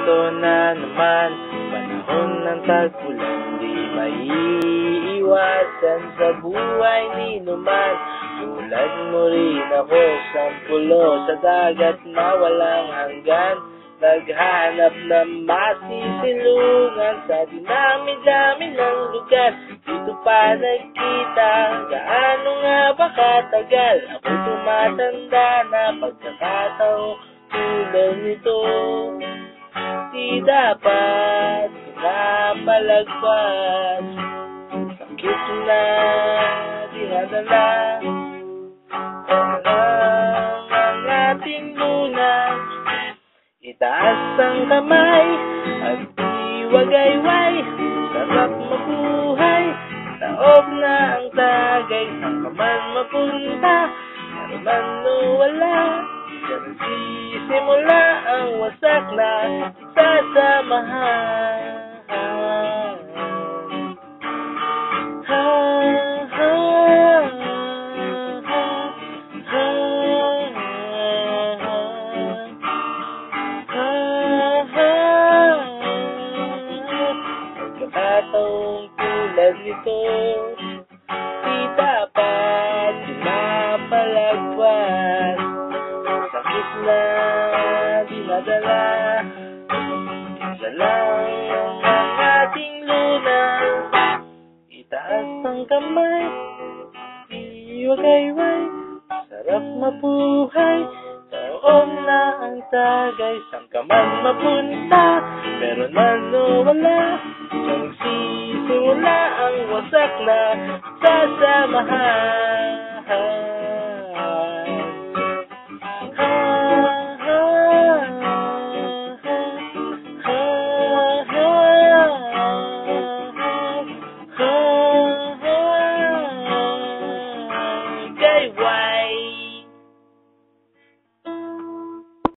Ito na naman, panahon ng tag-ulan, di maiiwasan sa buhay ni numan. Tulad mo rin ako, sampulo sa dagat na walang hanggan. Naghanap ng masisilungan sa dinami-dami ng lugar. Dito pa nagkita, gaano nga ba katagal? Ako'y tumatanda na pagkakataong tulad nito. Di dapat pinapalagpas, sakit na dinadala. Ang ating lunas, itaas ang kamay at iwagayway. Sarap mabuhay, taob na ang tagay. Saan ka man mapunta, meron man o wala, diyan sisimula ang wasak na sasamahan. Pagkakataong tulad nito, di dapat pinapalagpas. Sakit na dinadala, isa lang ang ating lunas. Itaas ang kamay, iwagayway. Sarap mabuhay, taon na ang tagay. Saan ka man mapunta, meron man o wala, diyan nagsisimula ang wasak na sasamahan. Gayway.